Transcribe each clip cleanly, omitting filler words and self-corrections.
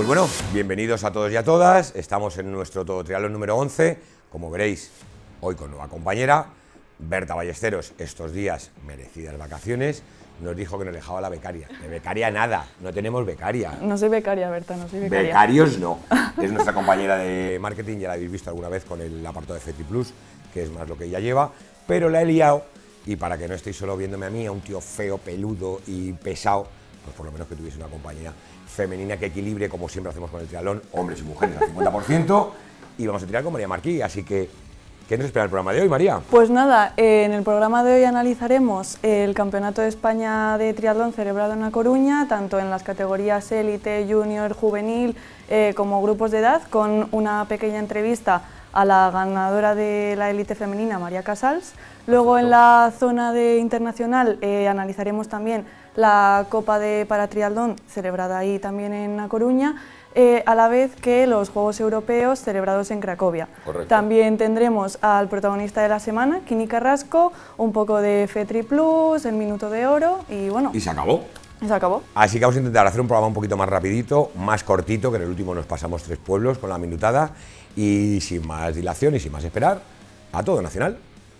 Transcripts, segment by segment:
Pues bueno, bienvenidos a todos y a todas. Estamos en nuestro todotriatlón número 11. Como veréis, hoy con nueva compañera, Berta Ballesteros, estos días merecidas vacaciones, nos dijo que nos dejaba la becaria. De becaria nada, no tenemos becaria. No soy becaria, Berta, no soy becaria. Becarios no. Es nuestra compañera de marketing, ya la habéis visto alguna vez con el apartado de FETI Plus, que es más lo que ella lleva, pero la he liado, y para que no estéis solo viéndome a mí, a un tío feo, peludo y pesado, pues por lo menos que tuviese una compañía femenina que equilibre, como siempre hacemos con el triatlón, hombres y mujeres al 50%, y vamos a tirar con María Marquí, así que ¿qué nos espera el programa de hoy, María? Pues nada, en el programa de hoy analizaremos el Campeonato de España de Triatlón celebrado en A Coruña, tanto en las categorías élite, junior, juvenil, como grupos de edad, con una pequeña entrevista a la ganadora de la élite femenina, María Casals. Luego en la zona de internacional analizaremos también la Copa de Paratriatlón, celebrada ahí también en A Coruña, a la vez que los Juegos Europeos celebrados en Cracovia. Correcto. También tendremos al protagonista de la semana, Kini Carrasco, un poco de FETRI Plus, el Minuto de Oro y bueno... Y se acabó. Y se acabó. Así que vamos a intentar hacer un programa un poquito más rapidito, más cortito, que en el último nos pasamos 3 pueblos con la minutada, y sin más dilación y sin más esperar, a todo nacional.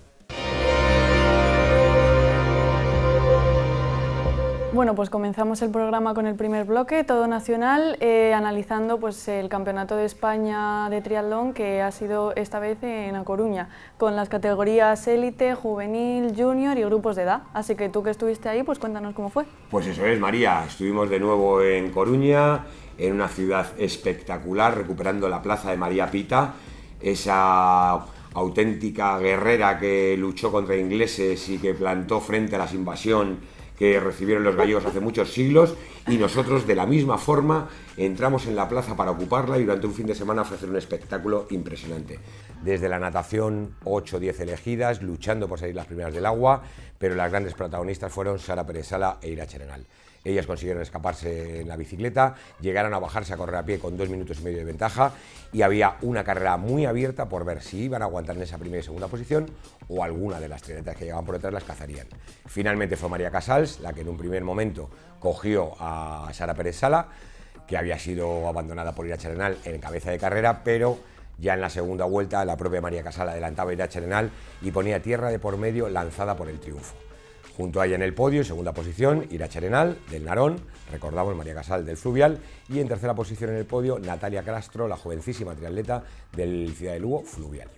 Bueno, pues comenzamos el programa con el primer bloque, todo nacional, analizando pues, el Campeonato de España de Triatlón que ha sido esta vez en A Coruña, con las categorías élite, juvenil, junior y grupos de edad. Así que tú que estuviste ahí, pues cuéntanos cómo fue. Pues eso es, María, estuvimos de nuevo en Coruña, en una ciudad espectacular, recuperando la plaza de María Pita, esa auténtica guerrera que luchó contra ingleses y que plantó frente a la invasión que recibieron los gallegos hace muchos siglos, y nosotros de la misma forma entramos en la plaza para ocuparla y durante un fin de semana ofrecer un espectáculo impresionante. Desde la natación, 8 o 10 elegidas, luchando por salir las primeras del agua, pero las grandes protagonistas fueron Sara Pérez Sala e Irache Arenal. Ellas consiguieron escaparse en la bicicleta, llegaron a bajarse a correr a pie con 2 minutos y medio de ventaja, y había una carrera muy abierta por ver si iban a aguantar en esa primera y segunda posición o alguna de las triatletas que llegaban por detrás las cazarían. Finalmente fue María Casals la que en un primer momento cogió a Sara Pérez Sala, que había sido abandonada por Irache Arenal en cabeza de carrera, pero ya en la segunda vuelta la propia María Casals adelantaba a Irache Arenal y ponía tierra de por medio, lanzada por el triunfo. Junto a ella en el podio, en segunda posición, Irache Arenal, del Narón, recordamos María Casals del Fluvial, y en tercera posición en el podio, Natalia Castro, la jovencísima triatleta del Ciudad de Lugo, Fluvial.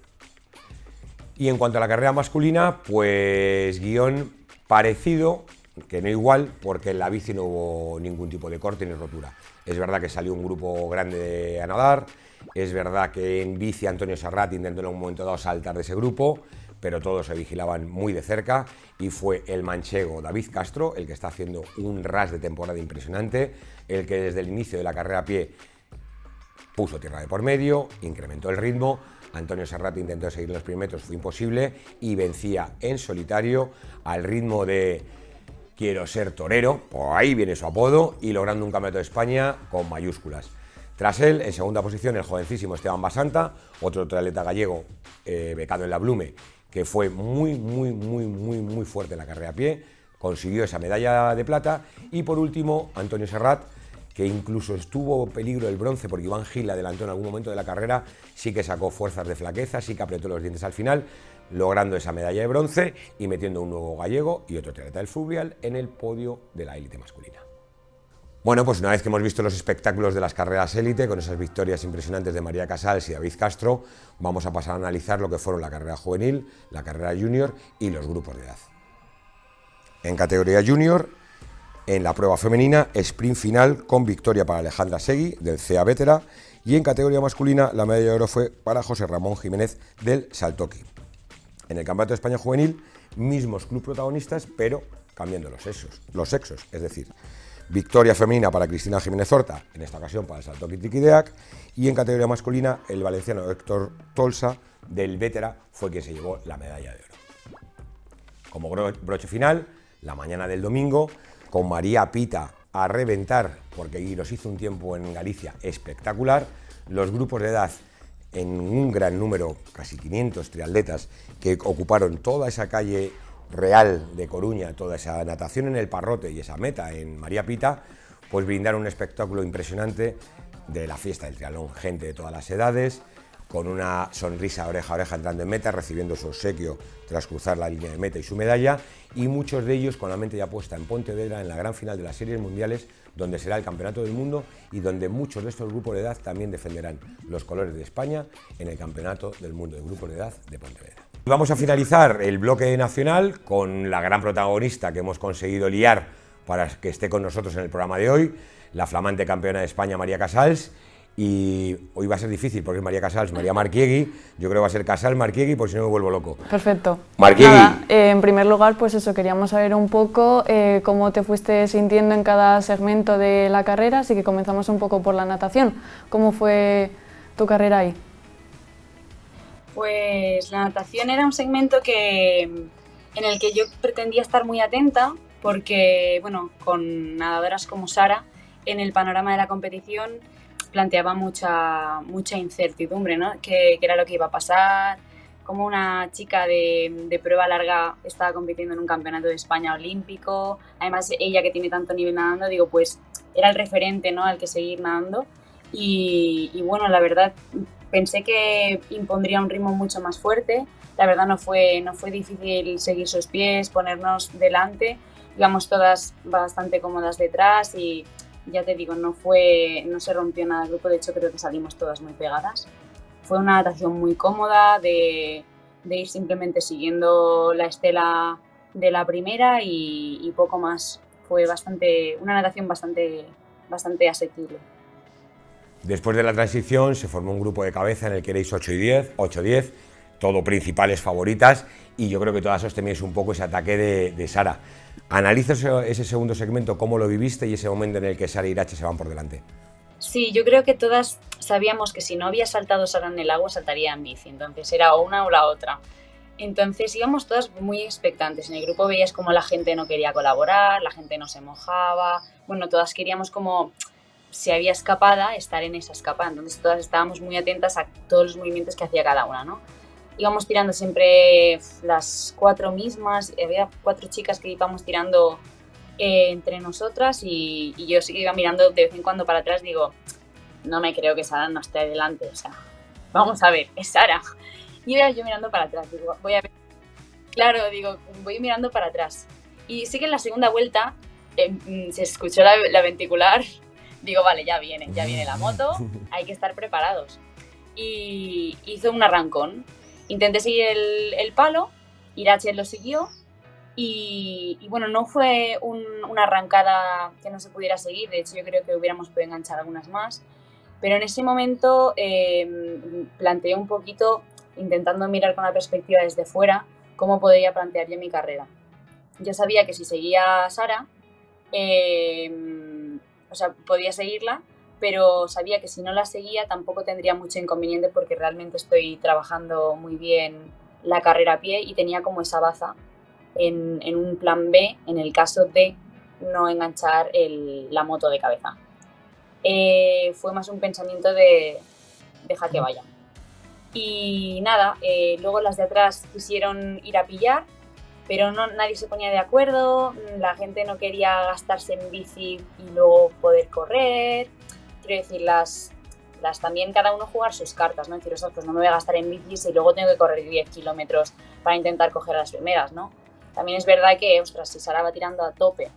Y en cuanto a la carrera masculina, pues guión parecido, que no igual, porque en la bici no hubo ningún tipo de corte ni rotura. Es verdad que salió un grupo grande a nadar, es verdad que en bici Antonio Serrat intentó en un momento dado saltar de ese grupo, pero todos se vigilaban muy de cerca, y fue el manchego David Castro el que está haciendo un ras de temporada impresionante, el que desde el inicio de la carrera a pie puso tierra de por medio, incrementó el ritmo. Antonio Serrat intentó seguir los primeros metros, fue imposible, y vencía en solitario al ritmo de Quiero ser torero, por ahí viene su apodo, y logrando un campeonato de España con mayúsculas. Tras él, en segunda posición, el jovencísimo Esteban Basanta, otro triatleta gallego becado en la Blume, que fue muy fuerte en la carrera a pie, consiguió esa medalla de plata. Y por último, Antonio Serrat, que incluso estuvo peligro el bronce porque Iván Gil adelantó en algún momento de la carrera, sí que sacó fuerzas de flaqueza, sí que apretó los dientes al final, logrando esa medalla de bronce y metiendo un nuevo gallego y otro triatleta del Fluvial en el podio de la élite masculina. Bueno, pues una vez que hemos visto los espectáculos de las carreras élite, con esas victorias impresionantes de María Casals y David Castro, vamos a pasar a analizar lo que fueron la carrera juvenil, la carrera junior y los grupos de edad. En categoría junior, en la prueba femenina, sprint final con victoria para Alejandra Segui, del CEA Vétera, y en categoría masculina, la medalla de oro fue para José Ramón Jiménez, del Saltoqui. En el Campeonato de España juvenil, mismos club protagonistas, pero cambiando los sexos, es decir, victoria femenina para Cristina Jiménez Horta, en esta ocasión para el Saltoqui Tiquideac, y en categoría masculina el valenciano Héctor Tolsa del Vétera fue quien se llevó la medalla de oro. Como broche final, la mañana del domingo, con María Pita a reventar, porque nos hizo un tiempo en Galicia espectacular, los grupos de edad en un gran número, casi 500 triatletas, que ocuparon toda esa calle real de Coruña, toda esa natación en el Parrote y esa meta en María Pita, pues brindaron un espectáculo impresionante de la fiesta del triatlón, gente de todas las edades, con una sonrisa oreja a oreja entrando en meta, recibiendo su obsequio tras cruzar la línea de meta y su medalla, y muchos de ellos con la mente ya puesta en Pontevedra en la gran final de las Series Mundiales, donde será el Campeonato del Mundo y donde muchos de estos grupos de edad también defenderán los colores de España en el Campeonato del Mundo de Grupos de Edad de Pontevedra. Vamos a finalizar el bloque nacional con la gran protagonista que hemos conseguido liar para que esté con nosotros en el programa de hoy, la flamante campeona de España María Casals. Y hoy va a ser difícil porque es María Casals, María Marquiegui. Yo creo que va a ser Casals Marquiegui, por si no me vuelvo loco. Perfecto. Marquiegui. Nada, en primer lugar, pues eso, queríamos saber un poco cómo te fuiste sintiendo en cada segmento de la carrera, así que comenzamos un poco por la natación. ¿Cómo fue tu carrera ahí? Pues la natación era un segmento en el que yo pretendía estar muy atenta porque, bueno, con nadadoras como Sara, en el panorama de la competición planteaba mucha incertidumbre, ¿no? ¿Qué era lo que iba a pasar? Como una chica de prueba larga estaba compitiendo en un campeonato de España olímpico, además ella que tiene tanto nivel nadando, digo, pues era el referente, ¿no?, al que seguir nadando y bueno, la verdad pensé que impondría un ritmo mucho más fuerte, la verdad no fue difícil seguir sus pies, ponernos delante, íbamos todas bastante cómodas detrás y ya te digo, no se rompió nada el grupo, de hecho creo que salimos todas muy pegadas. Fue una natación muy cómoda de ir simplemente siguiendo la estela de la primera y poco más. Fue una natación bastante asequible. Después de la transición se formó un grupo de cabeza en el que erais 8-10, todo principales favoritas, y yo creo que todas os temíais un poco ese ataque de Sara. Analiza ese segundo segmento, cómo lo viviste y ese momento en el que Sara y Irache se van por delante. Sí, yo creo que todas sabíamos que si no había saltado Sara en el agua, saltaría en bici, entonces era o una o la otra. Entonces íbamos todas muy expectantes. En el grupo veías como la gente no quería colaborar, la gente no se mojaba, bueno, todas queríamos como, si había escapada, estar en esa escapada, entonces todas estábamos muy atentas a todos los movimientos que hacía cada una, ¿no? Íbamos tirando siempre las 4 mismas, había 4 chicas que íbamos tirando entre nosotras y yo sí que iba mirando de vez en cuando para atrás, digo, no me creo que Sara no esté delante, o sea, vamos a ver, es Sara. Y iba yo mirando para atrás, digo, voy a ver, claro, digo, voy mirando para atrás. Y sí que en la segunda vuelta se escuchó la ventricular, digo, vale, ya viene la moto, hay que estar preparados. Y hizo un arrancón. Intenté seguir el palo, Irache lo siguió y bueno, no fue una arrancada que no se pudiera seguir, de hecho yo creo que hubiéramos podido enganchar algunas más, pero en ese momento planteé un poquito, intentando mirar con la perspectiva desde fuera, cómo podría plantear yo mi carrera. Yo sabía que si seguía a Sara, o sea, podía seguirla, pero sabía que si no la seguía tampoco tendría mucho inconveniente porque realmente estoy trabajando muy bien la carrera a pie y tenía como esa baza en un plan B en el caso de no enganchar la moto de cabeza. Fue más un pensamiento de deja que vaya. Y nada, luego las de atrás quisieron ir a pillar, pero nadie se ponía de acuerdo, la gente no quería gastarse en bici y luego poder correr. Quiero decir, también cada uno jugar sus cartas, ¿no? Decir, pues no me voy a gastar en bicis y luego tengo que correr 10 kilómetros para intentar coger a las primeras, ¿no? También es verdad que, ostras, si Sara va tirando a tope,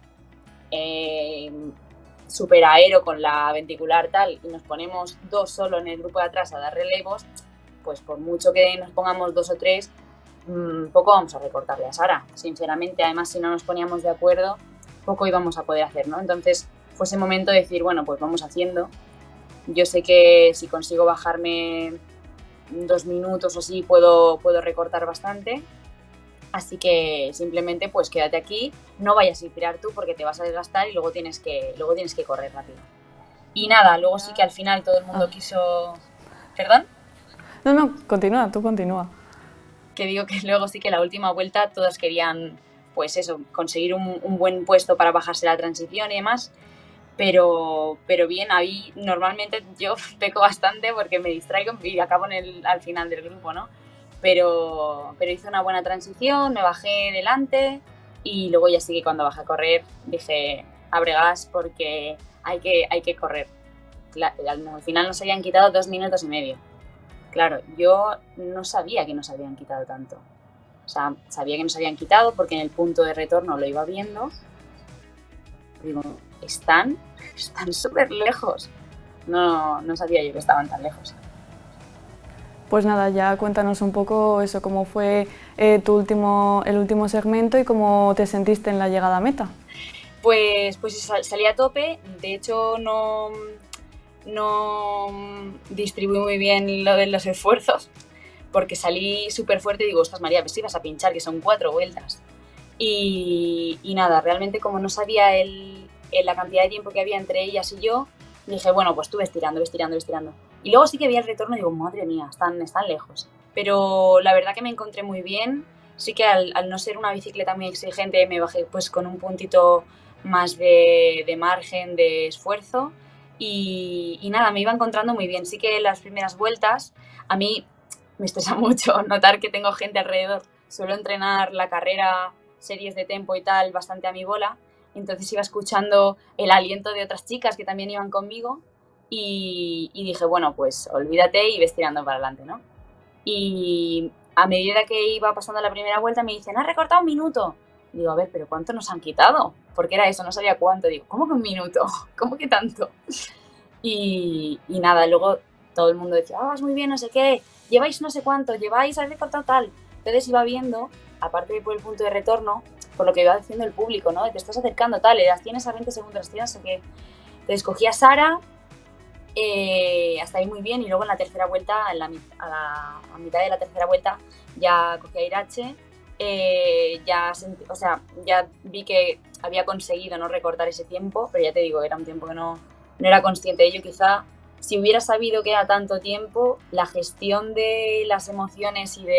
súper aero con la ventricular tal, y nos ponemos 2 solo en el grupo de atrás a dar relevos, pues por mucho que nos pongamos 2 o 3, poco vamos a recortarle a Sara, sinceramente. Además, si no nos poníamos de acuerdo, poco íbamos a poder hacer, ¿no? Entonces fue ese momento de decir, bueno, pues vamos haciendo. Yo sé que si consigo bajarme 2 minutos o así puedo recortar bastante, así que simplemente pues quédate aquí, no vayas a tirar tú porque te vas a desgastar y luego tienes que correr rápido. Y nada, luego sí que al final todo el mundo quiso... ¿Perdón? No, continúa, tú continúa. Que digo que luego sí que la última vuelta todas querían, pues eso, conseguir un buen puesto para bajarse la transición y demás, pero bien, ahí normalmente yo peco bastante porque me distraigo y acabo al final del grupo, ¿no? Pero hice una buena transición, me bajé delante y luego ya sí que cuando bajé a correr dije, abre gas porque hay que correr. al final nos habían quitado 2 minutos y medio. Claro, yo no sabía que nos habían quitado tanto. O sea, sabía que nos habían quitado porque en el punto de retorno lo iba viendo. Digo, están súper lejos. No sabía yo que estaban tan lejos. Pues nada, ya cuéntanos un poco eso, cómo fue el último segmento y cómo te sentiste en la llegada a meta. Pues salí a tope. De hecho, no distribuí muy bien lo de los esfuerzos, porque salí súper fuerte y digo, ostras María, pues si vas a pinchar, que son 4 vueltas. Y nada, realmente como no sabía la cantidad de tiempo que había entre ellas y yo, dije, bueno, pues tú ves tirando. Y luego sí que vi el retorno y digo, madre mía, están lejos. Pero la verdad que me encontré muy bien. Sí que al no ser una bicicleta muy exigente me bajé pues con un puntito más de margen de esfuerzo. Y nada, me iba encontrando muy bien. Sí que las primeras vueltas a mí me estresa mucho notar que tengo gente alrededor. Suelo entrenar la carrera, series de tempo y tal, bastante a mi bola. Entonces iba escuchando el aliento de otras chicas que también iban conmigo y dije, bueno, pues olvídate y ves tirando para adelante, ¿no? Y a medida que iba pasando la primera vuelta me dicen, has recortado 1 minuto. Digo, a ver, ¿pero cuánto nos han quitado? Porque era eso, no sabía cuánto. Digo, ¿cómo que 1 minuto? ¿Cómo que tanto? Y nada, luego todo el mundo decía, vas muy bien, no sé qué, lleváis no sé cuánto, habéis recortado tal. Entonces iba viendo, aparte de por el punto de retorno, por lo que iba diciendo el público, ¿no? Te estás acercando, tal, las tienes a 20 segundos, las tienes a que... Entonces cogí a Sara, hasta ahí muy bien, y luego en la tercera vuelta, a mitad de la tercera vuelta, ya cogí a Irache, ya vi que había conseguido no recortar ese tiempo, pero ya te digo, era un tiempo que no era consciente de ello. Quizá si hubiera sabido que era tanto tiempo, la gestión de las emociones y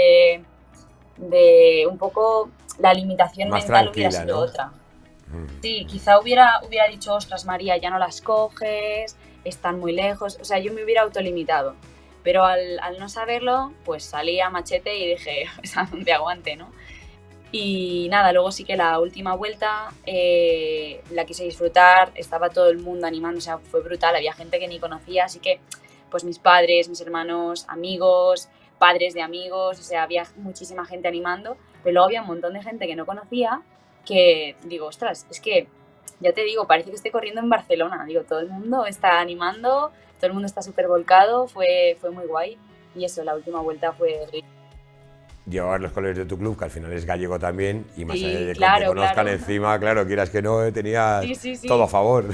de un poco la limitación más mental hubiera sido, ¿no?, otra. Sí, quizá hubiera dicho, ostras María, ya no las coges, están muy lejos, o sea, yo me hubiera autolimitado. Pero al no saberlo, pues salí a machete y dije, pues a donde aguante, ¿no? Y nada, luego sí que la última vuelta la quise disfrutar, estaba todo el mundo animando, o sea, fue brutal, había gente que ni conocía, así que pues mis padres, mis hermanos, amigos, padres de amigos, o sea, había muchísima gente animando, pero luego había un montón de gente que no conocía, que digo, ostras, es que ya te digo, parece que estoy corriendo en Barcelona, digo, todo el mundo está animando, todo el mundo está súper volcado, fue muy guay, y eso, la última vuelta fue... Llevar los colores de tu club, que al final es gallego también, y más allá de que claro, te conozcan claro. Encima, claro, quieras que no, tenías sí. todo a favor.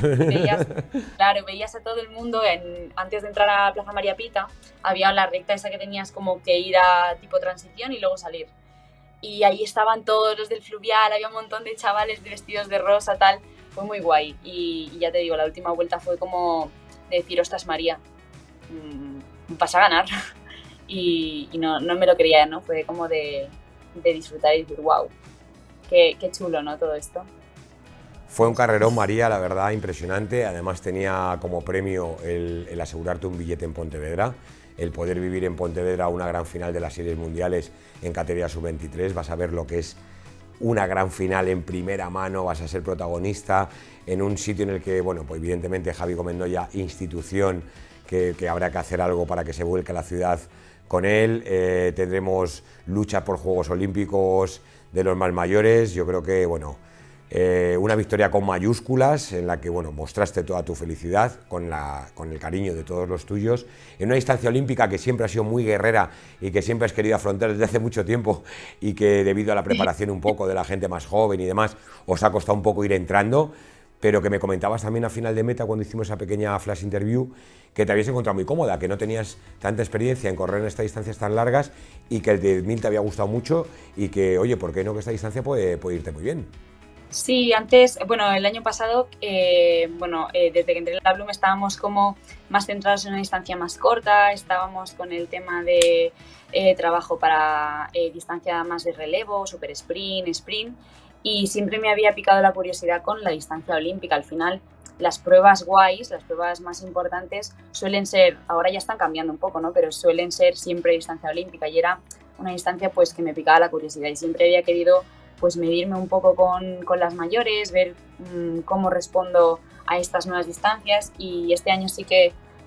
Veías a todo el mundo, antes de entrar a Plaza María Pita, había la recta esa que tenías como que ir a tipo transición y luego salir. Y ahí estaban todos los del fluvial, había un montón de chavales vestidos de rosa, tal, fue muy guay. Y ya te digo, la última vuelta fue como de decir, ostras María, vas a ganar. Y no me lo creía, ¿no? Fue como de disfrutar y decir, wow, qué chulo, ¿no? Todo esto. Fue un carrerón, María, la verdad, impresionante. Además tenía como premio el asegurarte un billete en Pontevedra, el poder vivir en Pontevedra una gran final de las series mundiales en categoría sub-23. Vas a ver lo que es una gran final en primera mano, vas a ser protagonista en un sitio en el que, bueno, pues evidentemente Javi Comendoya, institución, que habrá que hacer algo para que se vuelque la ciudad con él. Tendremos lucha por Juegos Olímpicos de los más mayores. Yo creo que, bueno, una victoria con mayúsculas en la que, bueno, mostraste toda tu felicidad con el cariño de todos los tuyos, en una distancia olímpica que siempre ha sido muy guerrera y que siempre has querido afrontar desde hace mucho tiempo, y que debido a la preparación un poco de la gente más joven y demás, os ha costado un poco ir entrando, pero que me comentabas también a final de meta, cuando hicimos esa pequeña flash interview, que te habías encontrado muy cómoda, que no tenías tanta experiencia en correr en estas distancias tan largas, y que el 10.000 te había gustado mucho, y que, oye, ¿por qué no? Que esta distancia puede irte muy bien. Sí, antes, bueno, el año pasado, desde que entré en la Bloom estábamos como más centrados en una distancia más corta, estábamos con el tema de trabajo para distancia más de relevo, super sprint, y siempre me había picado la curiosidad con la distancia olímpica. Al final, las pruebas guays, las pruebas más importantes suelen ser, ahora ya están cambiando un poco, ¿no? Pero suelen ser siempre distancia olímpica, y era una distancia pues que me picaba la curiosidad, y siempre había querido pues medirme un poco con las mayores, ver cómo respondo a estas nuevas distancias, y este año sí que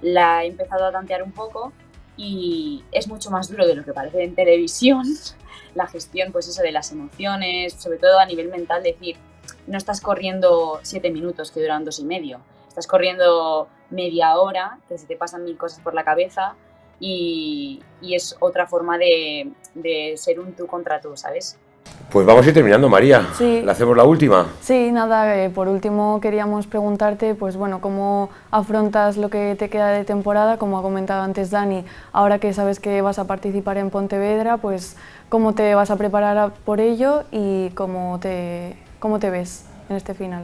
la he empezado a tantear un poco y es mucho más duro de lo que parece en televisión. La gestión, pues eso de las emociones, sobre todo a nivel mental, decir, no estás corriendo 7 minutos que duran 2,5, estás corriendo media hora, que se te pasan 1000 cosas por la cabeza y es otra forma de ser un tú contra tú, ¿sabes? Pues vamos a ir terminando, María. Sí. ¿Le hacemos la última? Sí, nada, por último queríamos preguntarte, pues bueno, ¿cómo afrontas lo que te queda de temporada? Como ha comentado antes Dani, ahora que sabes que vas a participar en Pontevedra, pues ¿cómo te vas a preparar por ello y cómo te ves en este final?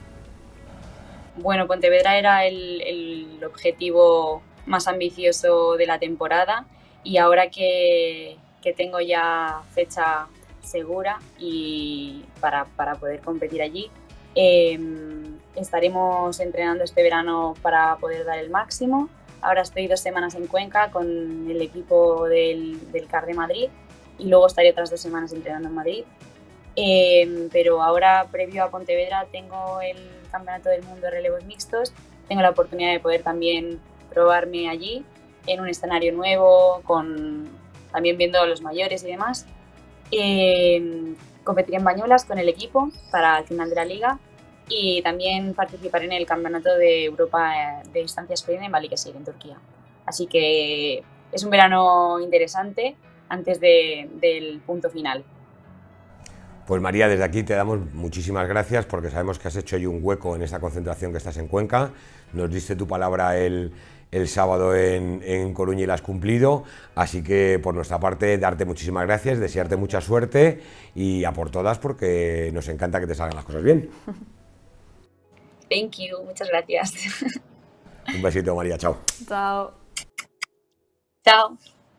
Bueno, Pontevedra era el objetivo más ambicioso de la temporada y ahora que tengo ya fecha segura y para poder competir allí, estaremos entrenando este verano para poder dar el máximo. Ahora estoy 2 semanas en Cuenca con el equipo del CAR de Madrid y luego estaré otras 2 semanas entrenando en Madrid. Pero ahora, previo a Pontevedra, tengo el Campeonato del Mundo de Relevos Mixtos. Tengo la oportunidad de poder también probarme allí en un escenario nuevo, también viendo a los mayores y demás. Competiré en Bañolas con el equipo para el final de la liga y también participaré en el Campeonato de Europa de distancia sprint en Balıkesir, en Turquía. Así que es un verano interesante antes del punto final. Pues María, desde aquí te damos muchísimas gracias porque sabemos que has hecho hoy un hueco en esta concentración que estás en Cuenca. Nos diste tu palabra el sábado en Coruña y la has cumplido, así que por nuestra parte darte muchísimas gracias, desearte mucha suerte y a por todas porque nos encanta que te salgan las cosas bien. Thank you, muchas gracias. Un besito, María, chao. Chao. Chao.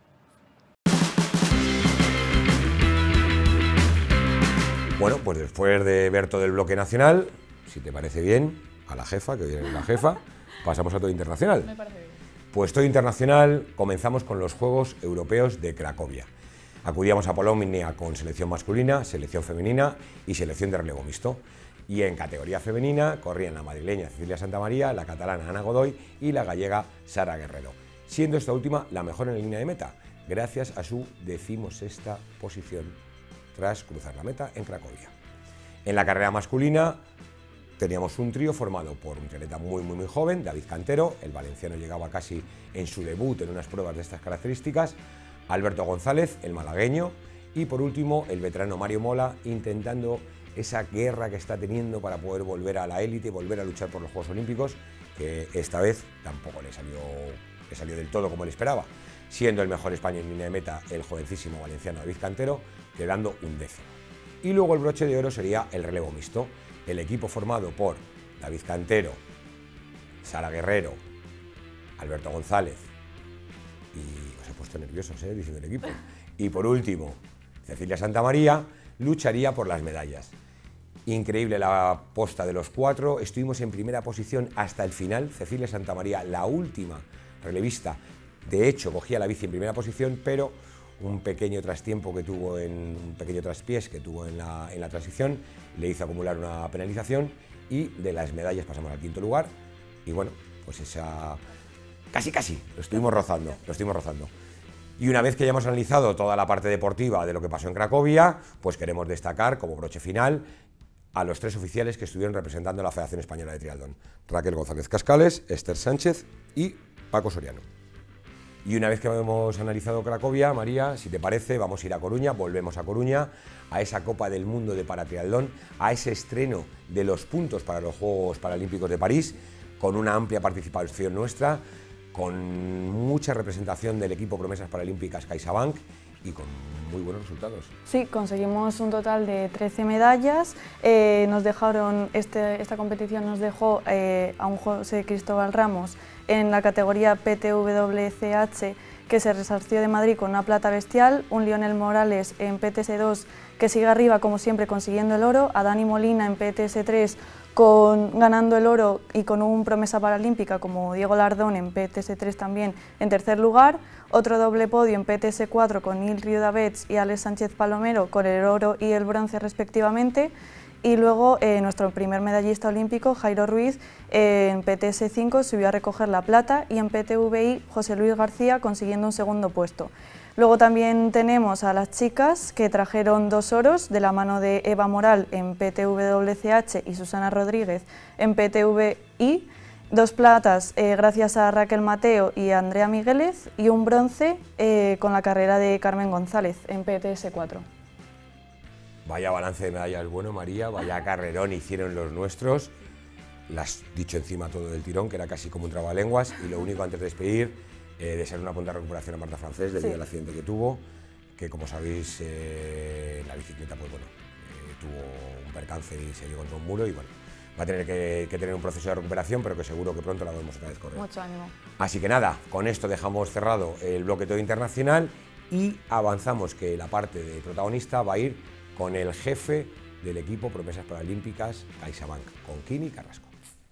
Bueno, pues después de ver todo el bloque nacional, si te parece bien, a la jefa, que hoy es la jefa, pasamos a todo internacional. Me parece bien. Pues todo internacional, comenzamos con los Juegos Europeos de Cracovia. Acudíamos a Polonia con selección masculina, selección femenina y selección de relevo mixto. Y en categoría femenina corrían la madrileña Cecilia Santamaría, la catalana Ana Godoy y la gallega Sara Guerrero, siendo esta última la mejor en la línea de meta, gracias a su 16ª posición tras cruzar la meta en Cracovia. En la carrera masculina teníamos un trío formado por un atleta muy joven, David Cantero, el valenciano llegaba casi en su debut en unas pruebas de estas características, Alberto González, el malagueño, y por último el veterano Mario Mola, intentando esa guerra que está teniendo para poder volver a la élite, volver a luchar por los Juegos Olímpicos, que esta vez tampoco le salió del todo como él esperaba, siendo el mejor español en línea de meta el jovencísimo valenciano David Cantero, quedando un 10º. Y luego el broche de oro sería el relevo mixto, el equipo formado por David Cantero, Sara Guerrero, Alberto González y os he puesto nerviosos diciendo el equipo, y por último Cecilia Santamaría, lucharía por las medallas. Increíble la posta de los 4, estuvimos en primera posición hasta el final. Cecilia Santamaría, la última relevista, de hecho cogía la bici en primera posición, pero un pequeño trastiempo que tuvo, un pequeño traspiés que tuvo en la transición, le hizo acumular una penalización y de las medallas pasamos al 5º lugar y bueno, pues esa casi lo estuvimos rozando. Y una vez que hayamos analizado toda la parte deportiva de lo que pasó en Cracovia, pues queremos destacar como broche final a los 3 oficiales que estuvieron representando a la Federación Española de Triatlón: Raquel González Cascales, Esther Sánchez y Paco Soriano. Y una vez que hemos analizado Cracovia, María, si te parece, vamos a ir a Coruña, volvemos a Coruña, a esa Copa del Mundo de Paratriatlón, a ese estreno de los puntos para los Juegos Paralímpicos de París, con una amplia participación nuestra, con mucha representación del equipo Promesas Paralímpicas CaixaBank y con muy buenos resultados. Sí, conseguimos un total de 13 medallas. Esta competición nos dejó a un José Cristóbal Ramos en la categoría PTWCH, que se resarció de Madrid con una plata bestial, un Lionel Morales en PTS2 que sigue arriba como siempre consiguiendo el oro, a Dani Molina en PTS3 ganando el oro y con un promesa paralímpica como Diego Lardón en PTS3 también en tercer lugar, otro doble podio en PTS4 con Nil Riudavets y Alex Sánchez Palomero con el oro y el bronce respectivamente, Y luego nuestro primer medallista olímpico, Jairo Ruiz, en PTS5 subió a recoger la plata y en PTVI José Luis García consiguiendo un segundo puesto. Luego también tenemos a las chicas que trajeron 2 oros de la mano de Eva Moral en PTWCH y Susana Rodríguez en PTVI, 2 platas gracias a Raquel Mateo y a Andrea Migueles y un bronce con la carrera de Carmen González en PTS4. Vaya balance de medallas bueno, María, vaya carrerón hicieron los nuestros. Lo has dicho encima todo del tirón, que era casi como un trabalenguas, y lo único antes de despedir, desear una pronta recuperación a Marta Francés debido al accidente que tuvo, que como sabéis, la bicicleta pues bueno, tuvo un percance y se dio contra un muro y bueno, va a tener que tener un proceso de recuperación, pero que seguro que pronto la vemos otra vez correr. Mucho ánimo. Así que nada, con esto dejamos cerrado el bloque todo internacional y avanzamos que la parte de protagonista va a ir con el jefe del equipo Promesas Paralímpicas CaixaBank, con Kini Carrasco.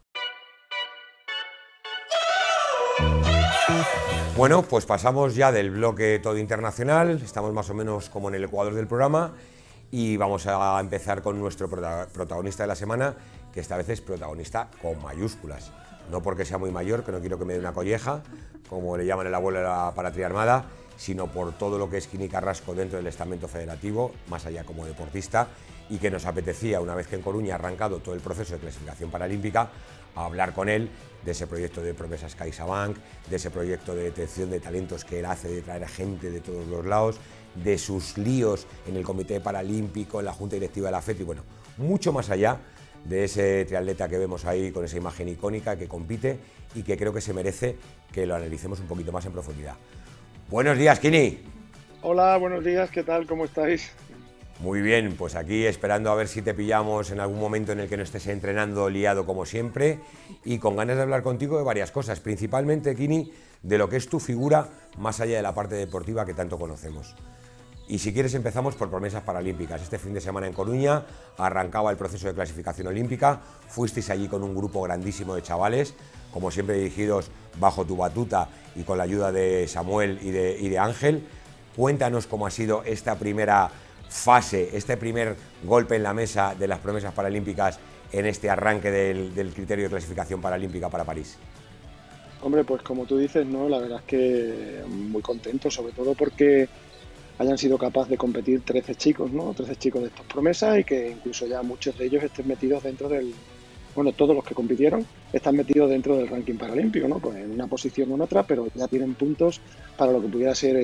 Bueno, pues pasamos ya del bloque todo internacional, estamos más o menos como en el ecuador del programa y vamos a empezar con nuestro protagonista de la semana, que esta vez es protagonista con mayúsculas. No porque sea muy mayor, que no quiero que me dé una colleja, como le llaman el abuelo de la Patria Armada, sino por todo lo que es Kini Carrasco dentro del estamento federativo, más allá como deportista, y que nos apetecía, una vez que en Coruña ha arrancado todo el proceso de clasificación paralímpica, a hablar con él de ese proyecto de Promesas CaixaBank, de ese proyecto de detección de talentos que él hace, de traer a gente de todos los lados, de sus líos en el Comité Paralímpico, en la Junta Directiva de la FED, y bueno, mucho más allá de ese triatleta que vemos ahí con esa imagen icónica que compite y que creo que se merece que lo analicemos un poquito más en profundidad. Buenos días, Kini. Hola, buenos días, ¿qué tal? ¿Cómo estáis? Muy bien, pues aquí esperando a ver si te pillamos en algún momento en el que no estés entrenando liado como siempre y con ganas de hablar contigo de varias cosas, principalmente, Kini, de lo que es tu figura más allá de la parte deportiva que tanto conocemos. Y si quieres empezamos por Promesas Paralímpicas. Este fin de semana en Coruña arrancaba el proceso de clasificación olímpica, fuisteis allí con un grupo grandísimo de chavales, como siempre dirigidos bajo tu batuta y con la ayuda de Samuel y de Ángel. Cuéntanos cómo ha sido esta primera fase, este primer golpe en la mesa de las Promesas Paralímpicas en este arranque del criterio de clasificación paralímpica para París. Hombre, pues como tú dices, ¿no? La verdad es que muy contento, sobre todo porque hayan sido capaces de competir 13 chicos, ¿no? 13 chicos de estas promesas y que incluso ya muchos de ellos estén metidos dentro del... Bueno, todos los que compitieron están metidos dentro del ranking paralímpico, ¿no? Pues en una posición o en otra, pero ya tienen puntos para lo que pudiera ser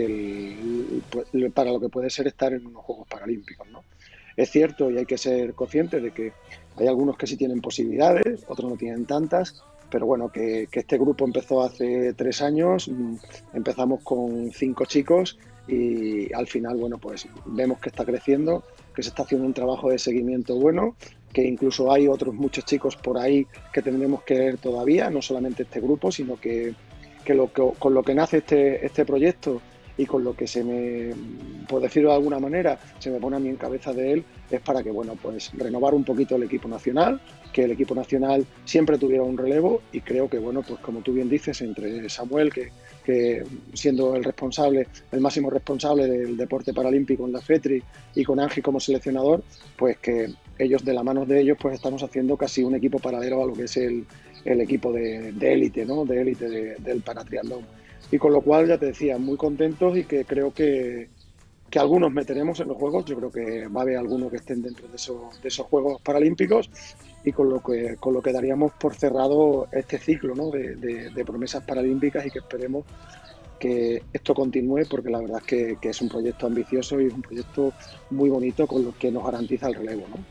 para lo que puede ser estar en unos Juegos Paralímpicos, ¿no? Es cierto y hay que ser conscientes de que hay algunos que sí tienen posibilidades, otros no tienen tantas, pero bueno, que este grupo empezó hace 3 años, empezamos con 5 chicos y al final, bueno, pues vemos que está creciendo, que se está haciendo un trabajo de seguimiento bueno, que incluso hay otros muchos chicos por ahí que tendremos que ver todavía, no solamente este grupo, sino que con lo que nace este proyecto y con lo que se me, por decirlo de alguna manera, se me pone a mí en cabeza de él, es para que, bueno, pues renovar un poquito el equipo nacional, que el equipo nacional siempre tuviera un relevo y creo que, bueno, pues como tú bien dices, entre Samuel, que siendo el máximo responsable del deporte paralímpico en la FETRI y con Ángel como seleccionador, pues que ellos, de la mano de ellos, pues estamos haciendo casi un equipo paralelo a lo que es el equipo de élite, ¿no? De élite del paratriatlón. Y con lo cual, ya te decía, muy contentos y que creo que algunos meteremos en los Juegos. Yo creo que va a haber algunos que estén dentro de esos Juegos Paralímpicos y con lo que daríamos por cerrado este ciclo, ¿no? de promesas paralímpicas y que esperemos que esto continúe porque la verdad es que es un proyecto ambicioso y es un proyecto muy bonito con lo que nos garantiza el relevo, ¿no?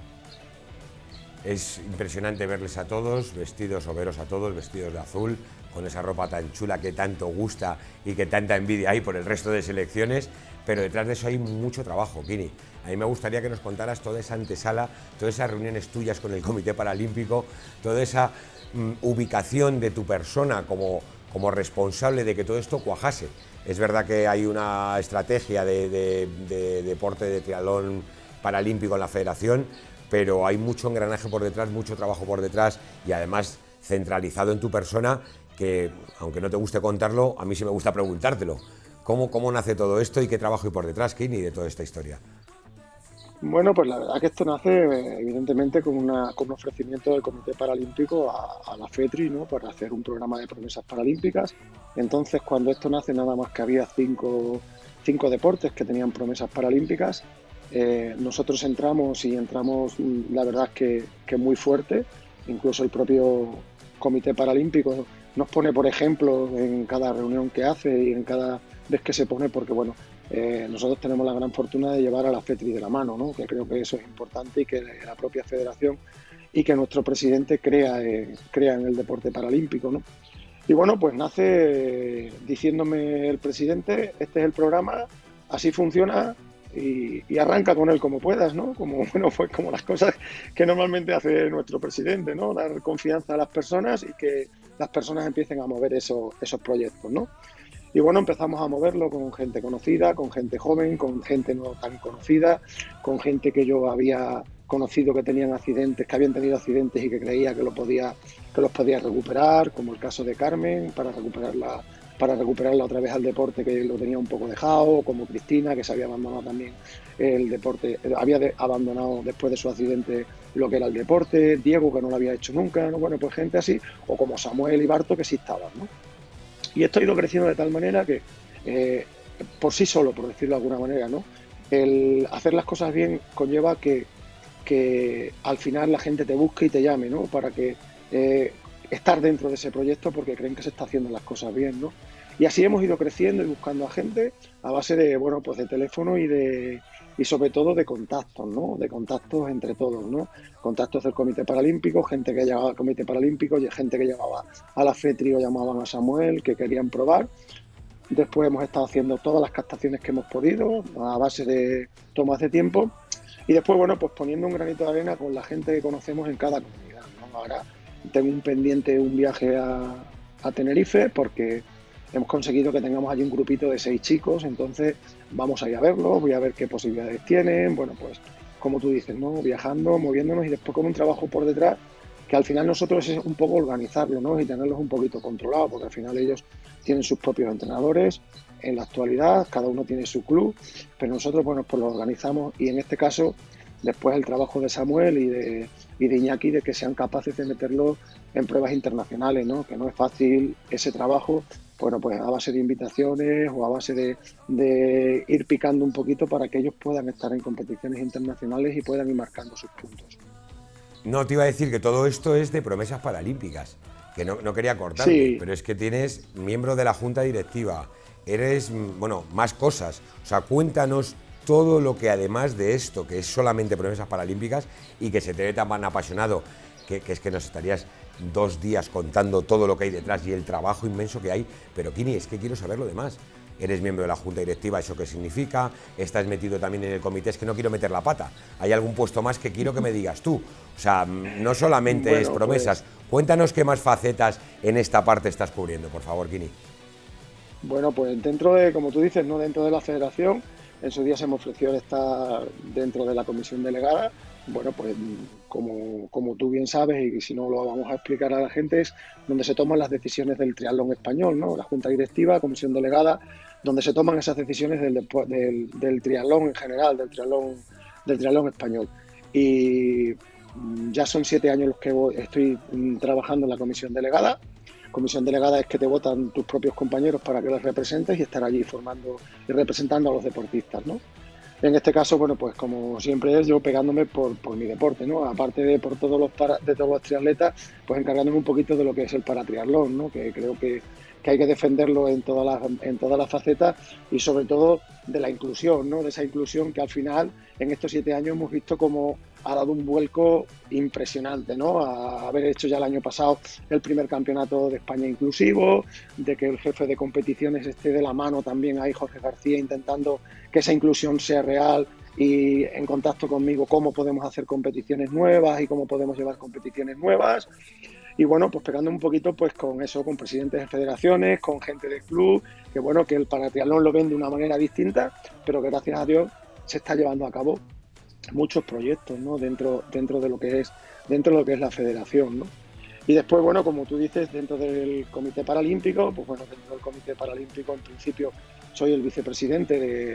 Es impresionante verles a todos, vestidos o veros a todos, vestidos de azul, con esa ropa tan chula que tanto gusta y que tanta envidia hay por el resto de selecciones, pero detrás de eso hay mucho trabajo, Kini. A mí me gustaría que nos contaras toda esa antesala, todas esas reuniones tuyas con el Comité Paralímpico, toda esa ubicación de tu persona como responsable de que todo esto cuajase. Es verdad que hay una estrategia de deporte de triatlón paralímpico en la federación, pero hay mucho engranaje por detrás, mucho trabajo por detrás y además centralizado en tu persona que, aunque no te guste contarlo, a mí sí me gusta preguntártelo. ¿Cómo nace todo esto y qué trabajo hay por detrás, Kini, de toda esta historia? Bueno, pues la verdad que esto nace evidentemente con un ofrecimiento del Comité Paralímpico a la FETRI, ¿no? Para hacer un programa de promesas paralímpicas. Entonces, cuando esto nace, nada más que había cinco deportes que tenían promesas paralímpicas. Nosotros entramos, la verdad es que muy fuerte. Incluso el propio Comité Paralímpico nos pone, por ejemplo, en cada reunión que hace y en cada vez que se pone, porque bueno, nosotros tenemos la gran fortuna de llevar a la FETRI de la mano, ¿no? Que creo que eso es importante, y que la propia federación y que nuestro presidente crea en el deporte paralímpico, ¿no? Y bueno, pues nace diciéndome el presidente: este es el programa, así funciona, y arranca con él como puedas, ¿no? Como, bueno, pues como las cosas que normalmente hace nuestro presidente, ¿no? Dar confianza a las personas y que las personas empiecen a mover esos proyectos, ¿no? Y bueno, empezamos a moverlo con gente conocida, con gente joven, con gente no tan conocida, con gente que yo había conocido que tenían accidentes, que habían tenido accidentes y que creía que los podía recuperar, como el caso de Carmen, para recuperarla otra vez al deporte, que lo tenía un poco dejado, como Cristina, que se había abandonado también el deporte, abandonado después de su accidente lo que era el deporte, Diego, que no lo había hecho nunca, ¿no? Bueno, pues gente así, o como Samuel y Barto, que sí estaban, ¿no? Y esto ha ido creciendo de tal manera que, por sí solo, por decirlo de alguna manera, ¿no? El hacer las cosas bien conlleva que al final la gente te busque y te llame, ¿no? Para que estar dentro de ese proyecto, porque creen que se está haciendo las cosas bien, ¿no? Y así hemos ido creciendo y buscando a gente a base de, bueno, pues de teléfono y sobre todo de contactos, ¿no? De contactos entre todos, ¿no? Contactos del Comité Paralímpico, gente que llegaba al Comité Paralímpico, gente que llamaba a la FETRI o llamaban a Samuel, que querían probar. Después hemos estado haciendo todas las captaciones que hemos podido a base de tomas de tiempo, y después, bueno, pues poniendo un granito de arena con la gente que conocemos en cada comunidad, ¿no? Ahora tengo un pendiente, un viaje a Tenerife, porque hemos conseguido que tengamos allí un grupito de 6 chicos, entonces vamos a ir a verlos, voy a ver qué posibilidades tienen, bueno, pues como tú dices, ¿no? Viajando, moviéndonos, y después con un trabajo por detrás, que al final nosotros es un poco organizarlo, ¿no? Y tenerlos un poquito controlados, porque al final ellos tienen sus propios entrenadores. En la actualidad cada uno tiene su club, pero nosotros, bueno, pues lo organizamos, y en este caso después el trabajo de Samuel y de Iñaki, de que sean capaces de meterlo en pruebas internacionales, ¿no? Que no es fácil ese trabajo, bueno, pues a base de invitaciones o a base de ir picando un poquito para que ellos puedan estar en competiciones internacionales y puedan ir marcando sus puntos. No, te iba a decir que todo esto es de promesas paralímpicas, que no quería cortarme, Sí. pero es que tienes miembro de la Junta Directiva, eres, bueno, más cosas. O sea, cuéntanos todo lo que, además de esto, que es solamente promesas paralímpicas y que se te ve tan apasionado, que es que nos estarías 2 días contando todo lo que hay detrás y el trabajo inmenso que hay. Pero Kini, es que quiero saber lo demás. Eres miembro de la Junta Directiva, ¿eso qué significa? Estás metido también en el comité, es que no quiero meter la pata. Hay algún puesto más que quiero que me digas tú. O sea, no solamente Bueno, es promesas. pues, Cuéntanos qué más facetas en esta parte estás cubriendo, por favor, Kini. bueno, pues dentro de, como tú dices, ¿no? Dentro de la federación, en su día se me ofreció estar dentro de la comisión delegada. Bueno, pues como tú bien sabes, y si no lo vamos a explicar a la gente, es donde se toman las decisiones del triatlón español, ¿no? La Junta Directiva, comisión delegada, donde se toman esas decisiones del triatlón en general, del triatlón español. Y ya son 7 años los que estoy trabajando en la comisión delegada. Comisión delegada es que te votan tus propios compañeros para que los representes y estar allí formando y representando a los deportistas, ¿no? En este caso, bueno, pues como siempre es, yo pegándome por mi deporte, ¿no? Aparte de por todos los triatletas, pues encargándome un poquito de lo que es el paratriatlón, ¿no? Que creo que hay que defenderlo en todas las facetas, y sobre todo de la inclusión, ¿no? De esa inclusión que al final, en estos 7 años, hemos visto como ha dado un vuelco impresionante, ¿no? A haber hecho ya el año pasado el primer campeonato de España inclusivo, de que el jefe de competiciones esté de la mano también ahí, Jorge García, intentando que esa inclusión sea real y en contacto conmigo cómo podemos hacer competiciones nuevas y cómo podemos llevar competiciones nuevas. Y bueno, pues pegando un poquito pues con eso, con presidentes de federaciones, con gente del club, que bueno, que el paratriatlón lo ven de una manera distinta, pero que gracias a Dios se está llevando a cabo muchos proyectos, ¿no? dentro de lo que es la federación, ¿no? Y después, bueno, como tú dices, dentro del Comité Paralímpico, pues bueno, dentro del Comité Paralímpico en principio soy el vicepresidente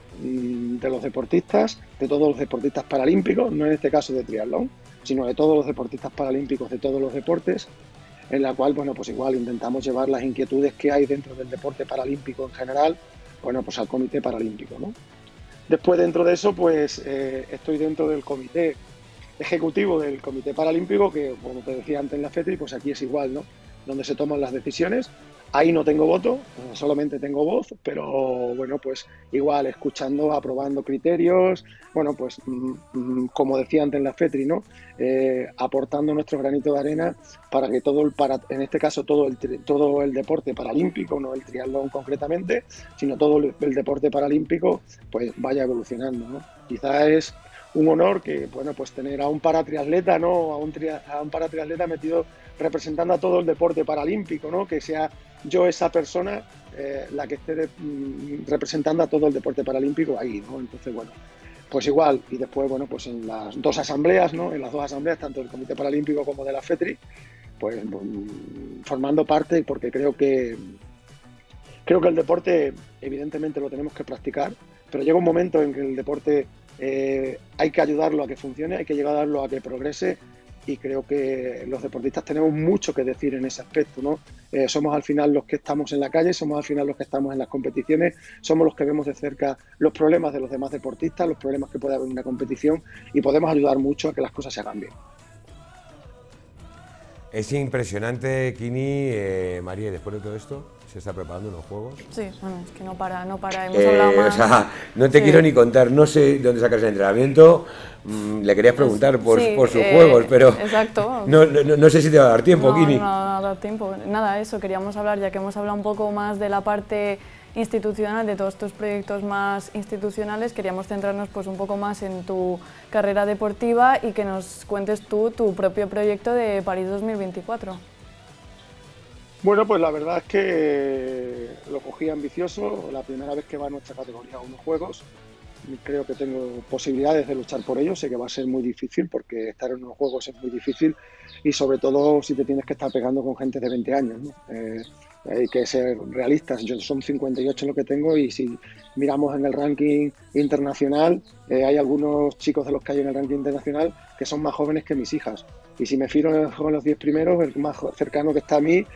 de los deportistas, de todos los deportistas paralímpicos, no en este caso de triatlón, sino de todos los deportistas paralímpicos de todos los deportes, en la cual, bueno, pues igual intentamos llevar las inquietudes que hay dentro del deporte paralímpico en general, bueno, pues al Comité Paralímpico, ¿no? Después, dentro de eso, pues estoy dentro del comité ejecutivo del Comité Paralímpico, que, como te decía antes en la FETRI, pues aquí es igual, ¿no? Donde se toman las decisiones. Ahí no tengo voto, solamente tengo voz, pero bueno, pues igual escuchando, aprobando criterios, bueno, pues como decía antes en la FETRI, ¿no? Aportando nuestro granito de arena para que en este caso todo el deporte paralímpico, no el triatlón concretamente, sino todo el deporte paralímpico, pues vaya evolucionando, ¿no? Quizás es un honor que, bueno, pues tener a un paratriatleta, ¿no? A un paratriatleta metido representando a todo el deporte paralímpico, ¿no? Que sea yo esa persona la que esté representando a todo el deporte paralímpico ahí, ¿no? Entonces, bueno, pues igual, y después, bueno, pues en las dos asambleas, ¿no? En las dos asambleas, tanto del Comité Paralímpico como de la FETRI, pues formando parte, porque creo que el deporte evidentemente lo tenemos que practicar, pero llega un momento en que el deporte hay que ayudarlo a que funcione, hay que ayudarlo a que progrese, y creo que los deportistas tenemos mucho que decir en ese aspecto, ¿no? Somos al final los que estamos en la calle, somos al final los que estamos en las competiciones, somos los que vemos de cerca los problemas de los demás deportistas, los problemas que puede haber en una competición, y podemos ayudar mucho a que las cosas se hagan bien. Es impresionante, Kini, María, después de todo esto, ¿se está preparando unos juegos? Sí, bueno, es que no para, hemos hablado más. O sea, no te quiero ni contar, no sé dónde sacas el entrenamiento, le querías preguntar por sus juegos, pero exacto. No sé si te va a dar tiempo, Kini. No va a dar tiempo, nada, eso, queríamos hablar, ya que hemos hablado un poco más de la parte institucional, de todos tus proyectos más institucionales, queríamos centrarnos pues un poco más en tu carrera deportiva y que nos cuentes tú tu propio proyecto de París 2024. Bueno, pues la verdad es que lo cogí ambicioso, la primera vez que va a nuestra categoría a unos juegos, creo que tengo posibilidades de luchar por ello, sé que va a ser muy difícil porque estar en unos juegos es muy difícil, y sobre todo si te tienes que estar pegando con gente de 20 años, ¿no? Hay que ser realistas, yo son 58 lo que tengo, y si miramos en el ranking internacional, hay algunos chicos de los que hay en el ranking internacional que son más jóvenes que mis hijas, y si me fijo en los 10 primeros, el más cercano que está a mí,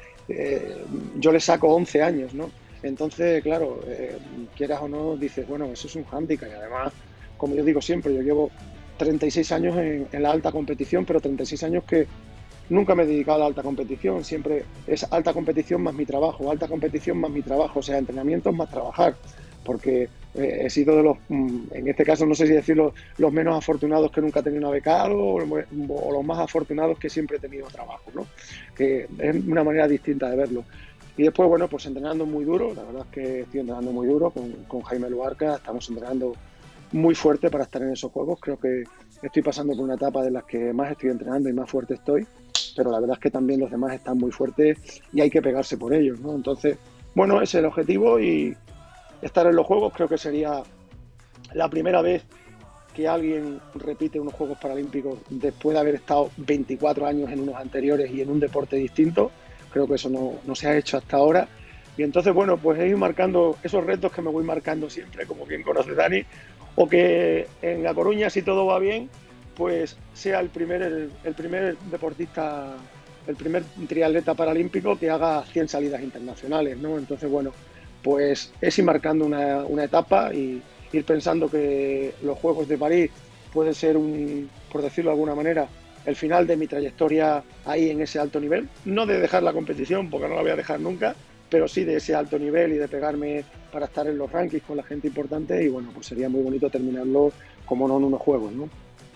yo le saco 11 años, ¿no? Entonces, claro, quieras o no, dices, bueno, eso es un hándicap, y además, como yo digo siempre, yo llevo 36 años en la alta competición, pero 36 años que nunca me he dedicado a la alta competición, siempre es alta competición más mi trabajo, alta competición más mi trabajo, o sea, entrenamientos más trabajar, porque he sido de los, en este caso no sé si decirlo, los menos afortunados que nunca he tenido una beca o los más afortunados que siempre he tenido trabajo, ¿no? Que es una manera distinta de verlo. Y después, bueno, pues entrenando muy duro, la verdad es que estoy entrenando muy duro con Jaime Luarca, estamos entrenando muy fuerte para estar en esos juegos, creo que estoy pasando por una etapa de las que más estoy entrenando y más fuerte estoy, pero la verdad es que también los demás están muy fuertes y hay que pegarse por ellos, ¿no? Entonces, bueno, ese es el objetivo, y estar en los Juegos creo que sería la primera vez que alguien repite unos Juegos Paralímpicos después de haber estado 24 años en unos anteriores y en un deporte distinto. Creo que eso no se ha hecho hasta ahora. Y entonces, bueno, pues he ido marcando esos retos que me voy marcando siempre, como bien conoce Dani, o que en La Coruña, si todo va bien, pues sea el primer deportista, el primer triatleta paralímpico que haga 100 salidas internacionales, ¿no? Entonces, bueno, pues es ir marcando una etapa y ir pensando que los Juegos de París pueden ser por decirlo de alguna manera, el final de mi trayectoria ahí en ese alto nivel. No de dejar la competición, porque no la voy a dejar nunca, pero sí de ese alto nivel y de pegarme para estar en los rankings con la gente importante, y bueno, pues sería muy bonito terminarlo, como no, en unos Juegos, ¿no?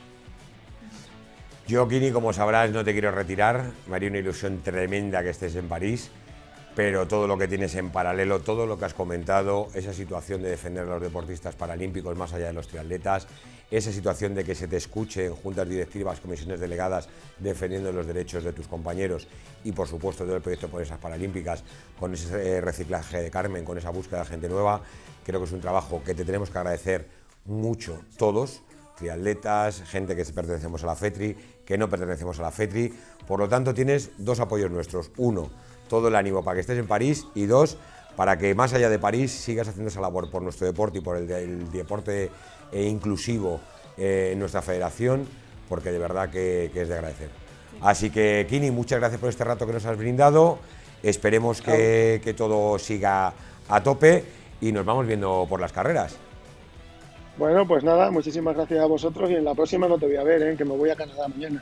Yo, Kini, como sabrás, no te quiero retirar. Me haría una ilusión tremenda que estés en París, pero todo lo que tienes en paralelo, todo lo que has comentado, esa situación de defender a los deportistas paralímpicos más allá de los triatletas, esa situación de que se te escuche en juntas directivas, comisiones delegadas, defendiendo los derechos de tus compañeros, y por supuesto todo el proyecto por esas paralímpicas, con ese reciclaje de Carmen, con esa búsqueda de gente nueva, creo que es un trabajo que te tenemos que agradecer mucho todos, triatletas, gente que pertenecemos a la FETRI, que no pertenecemos a la FETRI. Por lo tanto, tienes dos apoyos nuestros. Uno, todo el ánimo para que estés en París, y dos, para que más allá de París sigas haciendo esa labor por nuestro deporte y por el deporte inclusivo en nuestra federación, porque de verdad que es de agradecer. Así que, Kini, muchas gracias por este rato que nos has brindado, esperemos que todo siga a tope y nos vamos viendo por las carreras. Bueno, pues nada, muchísimas gracias a vosotros y en la próxima no te voy a ver, que me voy a Canadá mañana.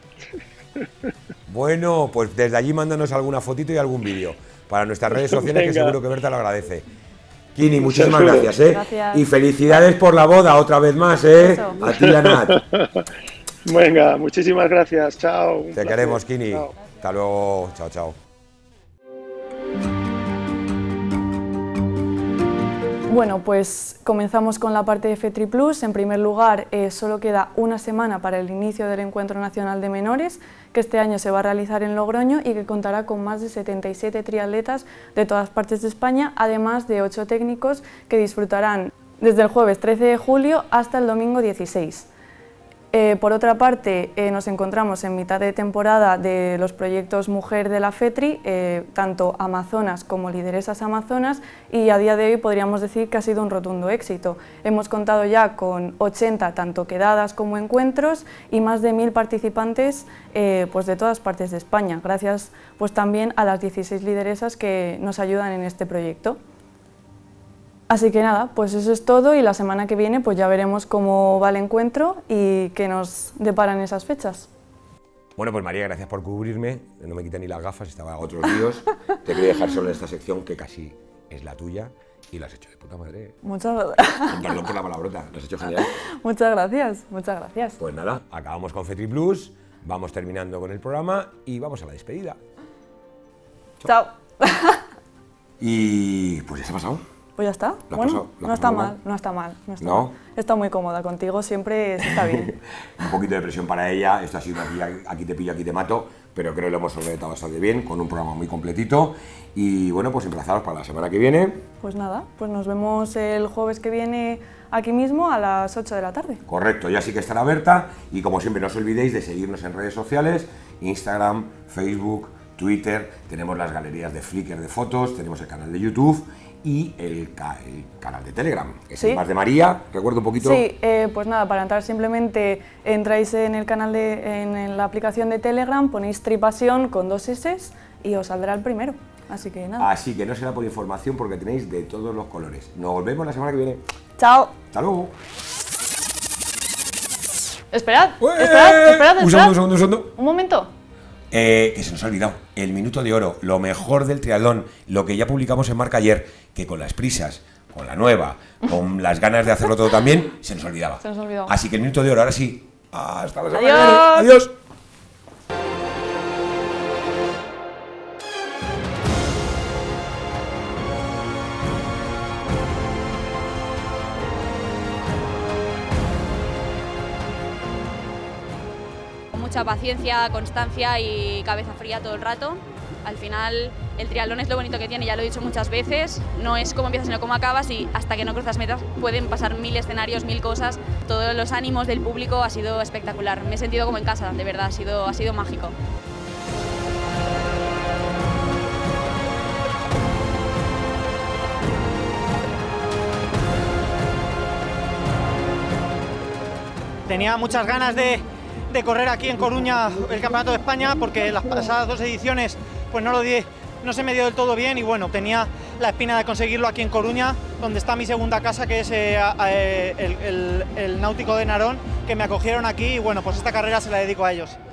Bueno, pues desde allí mándanos alguna fotito y algún vídeo para nuestras redes sociales, que seguro que Berta lo agradece. Kini, muchísimas gracias, Gracias. Y felicidades por la boda otra vez más, Eso. A ti y a Nat. Venga, muchísimas gracias, chao. Un Te placer. queremos, Kini. Chao. Hasta luego, chao, chao. Bueno, pues comenzamos con la parte de FETRI Plus. En primer lugar, solo queda una semana para el inicio del Encuentro Nacional de Menores, que este año se va a realizar en Logroño y que contará con más de 77 triatletas de todas partes de España, además de 8 técnicos que disfrutarán desde el jueves 13 de julio hasta el domingo 16. Por otra parte, nos encontramos en mitad de temporada de los proyectos Mujer de la FETRI, tanto Amazonas como Lideresas Amazonas, y a día de hoy podríamos decir que ha sido un rotundo éxito. Hemos contado ya con 80 tanto quedadas como encuentros y más de 1000 participantes pues de todas partes de España, gracias pues también a las 16 lideresas que nos ayudan en este proyecto. Así que nada, pues eso es todo y la semana que viene pues ya veremos cómo va el encuentro y qué nos deparan esas fechas. Bueno, pues María, gracias por cubrirme. No me quité ni las gafas, estaba a otros líos. Te quería dejar solo en esta sección que casi es la tuya y lo has hecho de puta madre. Muchas gracias. Perdón por la palabrota, lo has hecho genial. Muchas gracias, muchas gracias. Pues nada, acabamos con FETRI Plus, vamos terminando con el programa y vamos a la despedida. Chao. Y pues ya se ha pasado. Pues ya está. ¿Lo has Bueno, pasado? ¿Lo has no está pasado mal, mal? no está mal. No está ¿No? mal. Está muy cómoda contigo, siempre está bien. Un poquito de presión para ella, esto ha sido aquí te pillo, aquí te mato, pero creo que lo hemos solventado bastante bien, con un programa muy completito. Y bueno, pues emplazados para la semana que viene. Pues nada, pues nos vemos el jueves que viene aquí mismo a las 8 de la tarde. Correcto, ya sí que estará Berta y como siempre no os olvidéis de seguirnos en redes sociales, Instagram, Facebook, Twitter, tenemos las galerías de Flickr de fotos, tenemos el canal de YouTube y el canal de Telegram, que es ¿Sí? el más de María, recuerdo un poquito. Sí, pues nada, para entrar simplemente entráis en el canal en la aplicación de Telegram, ponéis Tripasión con 2 S y os saldrá el primero. Así que nada. Así que no será por información porque tenéis de todos los colores. Nos vemos la semana que viene. Chao. Hasta luego. Esperad, ¡Eh! esperad. Un segundo. Un momento. Que se nos ha olvidado, el minuto de oro, lo mejor del triatlón, lo que ya publicamos en Marca ayer, que con las prisas, con la nueva, con las ganas de hacerlo todo también, se nos olvidaba. Se nos olvidó. Así que el minuto de oro, ahora sí. Hasta la semana que Adiós. viene. Adiós. Mucha paciencia, constancia y cabeza fría todo el rato. Al final el triatlón es lo bonito que tiene, ya lo he dicho muchas veces, no es cómo empiezas sino cómo acabas y hasta que no cruzas metas pueden pasar 1000 escenarios, 1000 cosas. Todos los ánimos del público ha sido espectacular, me he sentido como en casa, de verdad, ha sido mágico. Tenía muchas ganas de correr aquí en Coruña el Campeonato de España porque las pasadas 2 ediciones pues no se me dio del todo bien y bueno, tenía la espina de conseguirlo aquí en Coruña, donde está mi segunda casa, que es el Náutico de Narón, que me acogieron aquí y bueno, pues esta carrera se la dedico a ellos.